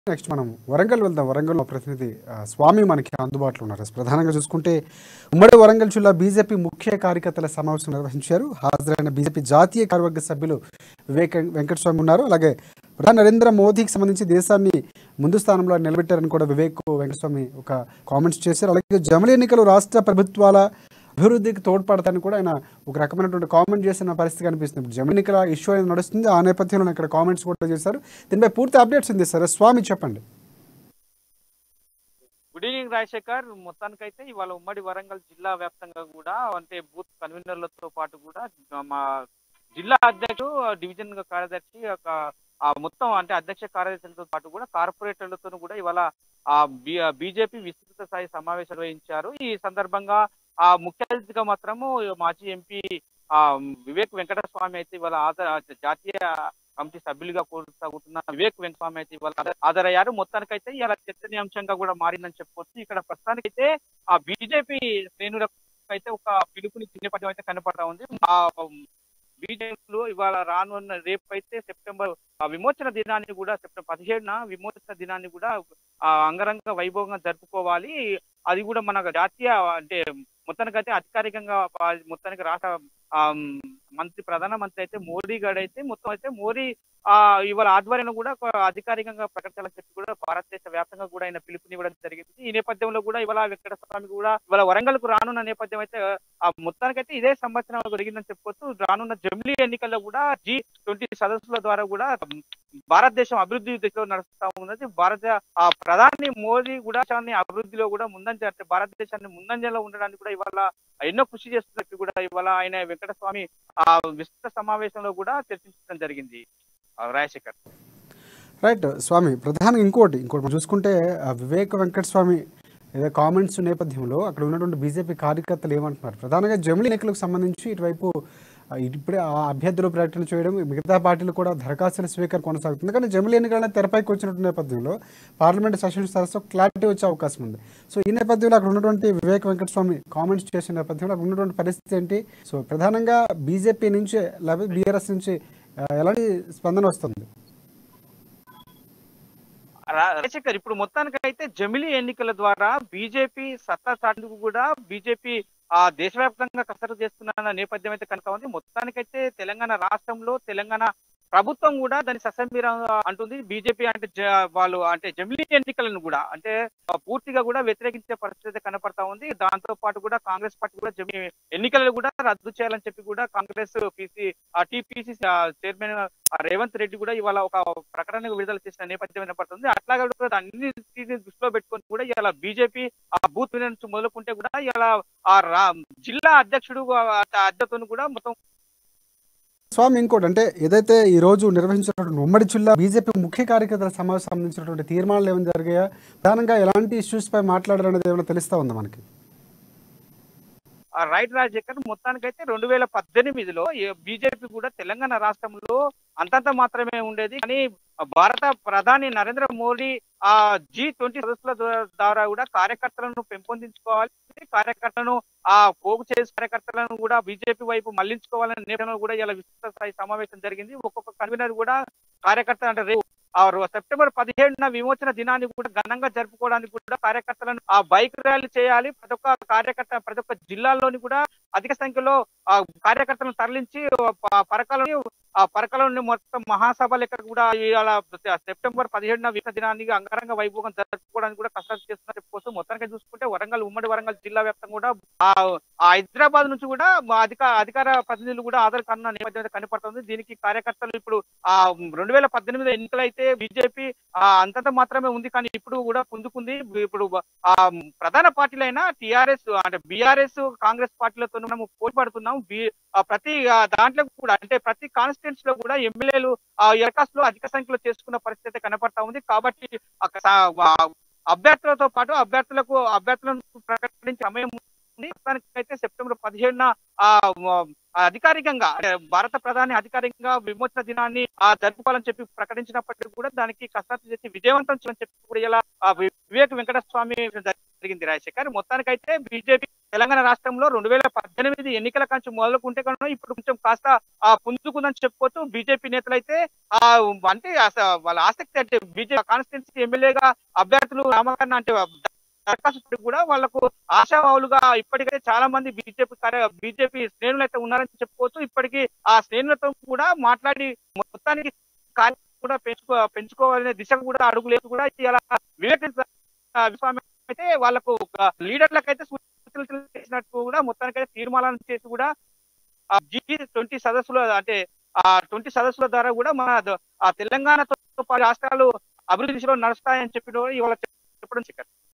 Next మనం వరంగల్ వెళ్దాం. వరంగల్‌లో ప్రతినిధి స్వామి మనకి అందుబాటులో ఉన్నారు. ప్రధానంగా చూసుకుంటే ఉమ్మడి వరంగల్ జిల్లా బీజేపీ ముఖ్య కార్యకర్తల సమావేశం నిర్వహించారు. హాజరైన బీజేపీ జాతీయ కార్యవర్గ సభ్యులు వెంకటస్వామి ఉన్నారు. అలాగే ప్రధాని నరేంద్ర మోదీకి సంబంధించి దేశాన్ని ముందు స్థానంలో నిలబెట్టారని కూడా వెంకటస్వామి ఒక కామెంట్స్ చేశారు. అలాగే జమిలి ఎన్నికలు రాష్ట్ర ప్రభుత్వాల అభివృద్ధికి తోడ్పడతాని కూడా ఆయన ఒక రకమైనటువంటి కామెంట్ చేసిన పరిస్థితి కనిపిస్తుంది. ఇప్పుడు జమిలి ఎన్నికల ఇష్యూ అనేది నడుస్తుంది. ఆ నేపథ్యంలో ఇక్కడ కామెంట్స్ కూడా చేశారు. దీనిపై పూర్తి అప్డేట్స్ ఉంది సార్. స్వామి చెప్పండి. Good evening Rajasekhar. మొత్తానికైతే ఇవాళ ఉమ్మడి వరంగల్ జిల్లా వ్యాప్తంగా కూడా అంటే బూత్ కన్వీనర్లతో పాటు కూడా మా జిల్లా అధ్యక్షుడు, డివిజన్ కార్యదర్శి, మొత్తం అంటే అధ్యక్ష కార్యదర్శులతో పాటు కూడా కార్పొరేటర్లతో కూడా ఇవాళ బీజేపీ విస్తృత స్థాయి సమావేశం నిర్వహించారు. ఈ సందర్భంగా ముఖ్య అతిథిగా మాత్రము మాజీ ఎంపీ వివేక్ వెంకటస్వామి అయితే ఇవాళ జాతీయ కమిటీ సభ్యులుగా కొనసాగుతున్న వివేక్ వెంకటస్వామి అయితే ఇవాళ హాజరయ్యారు. మొత్తానికైతే ఇలా చర్చనీయాంశంగా కూడా మారిందని చెప్పుకోవచ్చు. ఇక్కడ ప్రస్తుతానికైతే ఆ బీజేపీ శ్రేణులకు అయితే ఒక పిలుపునిచ్చే నేపథ్యం అయితే కనపడతా ఉంది. బీజేపీలో ఇవాళ రానున్న రేపు అయితే సెప్టెంబర్ విమోచన దినాన్ని కూడా సెప్టెంబర్ 17న విమోచన దినాన్ని కూడా అంగరంగ వైభవంగా జరుపుకోవాలి. అది కూడా మన జాతీయ అంటే మొత్తానికైతే అధికారికంగా మొత్తానికి రాష్ట్ర ప్రధానమంత్రి అయితే మోడీ గారు అయితే మొత్తం అయితే మోడీ ఇవాళ ఆధ్వర్యంలో కూడా అధికారికంగా ప్రకటించాలని చెప్పి కూడా భారతదేశ వ్యాప్తంగా కూడా ఆయన పిలుపునివ్వడం జరిగింది. ఈ నేపథ్యంలో కూడా ఇవాళ వెంకటస్వామి కూడా ఇవాళ వరంగల్ కు రానున్న నేపథ్యం అయితే మొత్తానికైతే ఇదే సంవత్సరం జరిగిందని చెప్పుకోవచ్చు. రానున్న జమిలీ ఎన్నికల్లో కూడా G20 సదస్సుల ద్వారా కూడా భారతదేశం అభివృద్ధి దిశలో నడుస్తా ఉన్నది. ప్రధాని మోదీ కూడా అభివృద్ధిలో కూడా భారతదేశాన్ని ముందంజలో ఉండడానికి కూడా ఇవాళ ఎన్నో కృషి చేస్తున్నట్టు కూడా ఇవాళ ఆయన వెంకటస్వామి విస్తృత సమావేశంలో కూడా చర్చించడం జరిగింది. రాజశేఖర్ రైట్ స్వామి. ప్రధానంగా ఇంకోటి మనం చూసుకుంటే వివేక్ వెంకటస్వామి ఏదో కామెంట్స్ నేపథ్యంలో అక్కడ ఉన్నటువంటి బీజేపీ కార్యకర్తలు ఏమంటున్నారు, ప్రధానంగా జమిలి ఎన్నికలకు సంబంధించి ఇటువైపు ఇప్పుడే ఆ అభ్యర్థులు ప్రకటన చేయడం, మిగతా పార్టీలు కూడా దరఖాస్తుల స్వీకారం కొనసాగుతుంది. కానీ జమిలి ఎన్నికల తెరపైకి వచ్చినటువంటి నేపథ్యంలో పార్లమెంట్ సెషన్స్ సదస్సులో క్లారిటీ వచ్చే అవకాశం ఉంది. సో ఈ నేపథ్యంలో అక్కడ ఉన్నటువంటి వివేక్ వెంకటస్వామి కామెంట్స్ చేసిన నేపథ్యంలో అక్కడ ఉన్నటువంటి పరిస్థితి ఏంటి? సో ప్రధానంగా బీజేపీ నుంచి లేకపోతే బీఆర్ఎస్ నుంచి ఎలాంటి స్పందన వస్తుంది? రాజశేఖర్, ఇప్పుడు మొత్తానికి అయితే జమిలీ ఎన్నికల ద్వారా బీజేపీ సత్తా చాటుకు కూడా బీజేపీ దేశవ్యాప్తంగా కసరత్తు చేస్తున్న నేపథ్యం అయితే కనుక ఉంది. మొత్తానికైతే తెలంగాణ రాష్ట్రంలో తెలంగాణ ప్రభుత్వం కూడా దాన్ని ససంబీరం అంటుంది. బీజేపీ అంటే వాళ్ళు అంటే జమిలీ ఎన్నికలను కూడా అంటే పూర్తిగా కూడా వ్యతిరేకించే పరిస్థితి కనపడతా ఉంది. దాంతో పాటు కూడా కాంగ్రెస్ పార్టీ కూడా జమిలీ ఎన్నికలను కూడా రద్దు చేయాలని చెప్పి కూడా కాంగ్రెస్ టీపీసీ చైర్మన్ రేవంత్ రెడ్డి కూడా ఇవాళ ఒక ప్రకటన విడుదల చేసిన నేపథ్యం కనపడుతుంది. అట్లాగే అన్ని దృష్టిలో పెట్టుకొని కూడా ఇలా బీజేపీ బూత్ నుంచి మొదలుకుంటే కూడా ఇలా జిల్లా అధ్యక్షుడు అధ్యక్షుడు కూడా మొత్తం స్వామి ఇంకోటి అంటే ఏదైతే ఈ రోజు నిర్వహించినటువంటి ఉమ్మడి జిల్లా బీజేపీ ముఖ్య కార్యకర్తల సమావేశం సంబంధించినటువంటి తీర్మానాలు ఏమైనా జరిగాయా, ప్రధానంగా ఎలాంటి ఇష్యూస్ పై మాట్లాడారనేది ఏమైనా తెలుస్తా ఉందా మనకి? రైట్ రాజశేఖర్, మొత్తానికైతే 2018లో బీజేపీ కూడా తెలంగాణ రాష్ట్రంలో అంతంత మాత్రమే ఉండేది. కానీ భారత ప్రధాని నరేంద్ర మోడీ G20 సదస్సుల ద్వారా కూడా కార్యకర్తలను పెంపొందించుకోవాలి, కార్యకర్తలను పోగు చేసే కార్యకర్తలను కూడా బీజేపీ వైపు మళ్లించుకోవాలనే నేపథ్యంలో కూడా ఇలా విస్తృత స్థాయి సమావేశం జరిగింది. ఒక్కొక్క కన్వీనర్ కూడా కార్యకర్త అంటే రేపు సెప్టెంబర్ 17న విమోచన దినాన్ని కూడా ఘనంగా జరుపుకోవడానికి కూడా కార్యకర్తలను బైక్ ర్యాలీ చేయాలి. ప్రతి ఒక్క కార్యకర్త ప్రతి ఒక్క జిల్లాల్లోని కూడా అధిక సంఖ్యలో కార్యకర్తలను తరలించి పరకలోని మొత్తం మహాసభ లెక్క కూడా ఇవాళ సెప్టెంబర్ 17న విమోచన దినాన్ని అంగరంగ వైభవంగా జరుపుకోవడానికి కూడా కసరత్తు చేస్తున్న చెప్పుకోవచ్చు. మొత్తానికి చూసుకుంటే ఉమ్మడి వరంగల్ జిల్లా వ్యాప్తంగా కూడా హైదరాబాద్ నుంచి కూడా అధికార ప్రతినిధులు కూడా ఆధార్ కన్న నేపథ్యం కనపడుతుంది. దీనికి కార్యకర్తలు ఇప్పుడు 2018 ఎన్నికలైతే బీజేపీ అంతంత మాత్రమే ఉంది, కానీ ఇప్పుడు కూడా పుంజుకుంది. ఇప్పుడు ప్రధాన పార్టీలైన టిఆర్ఎస్ అంటే బీఆర్ఎస్ కాంగ్రెస్ పార్టీలతో మనం పోటీ పడుతున్నాం. ప్రతి దాంట్లో కూడా అంటే ప్రతి కాన్స్టిట్యూన్సీ లో కూడా ఎమ్మెల్యేలు దరఖాస్తులు అధిక సంఖ్యలో చేసుకున్న పరిస్థితి కనపడతా ఉంది. కాబట్టి అభ్యర్థులతో పాటు అభ్యర్థులను ప్రకటించే సమయం అయితే సెప్టెంబర్ 17న అధికారికంగా భారత ప్రధాని అధికారికంగా విమోచన దినాన్ని జరుపుకోవాలని చెప్పి ప్రకటించినప్పటికీ కూడా దానికి కసరత్తు చేసి విజయవంతం చేయాలని చెప్పి కూడా ఇలా వివేక్ వెంకటస్వామి జరిగింది. రాజశేఖర్, మొత్తానికైతే బీజేపీ తెలంగాణ రాష్ట్రంలో 2018 ఎన్నికల కంచి మొదలుకుంటే కనుక ఇప్పుడు కొంచెం కాస్త పుంజుకుందని చెప్పుకోవచ్చు. బీజేపీ నేతలైతే ఆ అంటే వాళ్ళ ఆసక్తి అంటే బీజేపీ కాన్స్టిట్యున్సీ ఎమ్మెల్యేగా అభ్యర్థులు నామకరణ అంటే దరఖాస్తు కూడా వాళ్ళకు ఆశావాహులుగా ఇప్పటికైతే చాలా మంది బీజేపీ శ్రేణులు అయితే ఉన్నారని చెప్పుకోవచ్చు. ఇప్పటికీ ఆ శ్రేణులతో కూడా మాట్లాడి మొత్తానికి కూడా పెంచుకోవాలనే దిశ కూడా అడుగులేదు కూడా ఇలా వివేకానంద అయితే వాళ్ళకు లీడర్లకైతే సూచనలు చేసినట్టు కూడా మొత్తానికైతే తీర్మానం చేసి కూడా G20 సదస్సులో అంటే 20 సదస్సుల ద్వారా కూడా మన తెలంగాణతో పాటు రాష్ట్రాలు అభివృద్ధి దిశలో నడుస్తాయని చెప్పి ఇవాళ చెప్పడం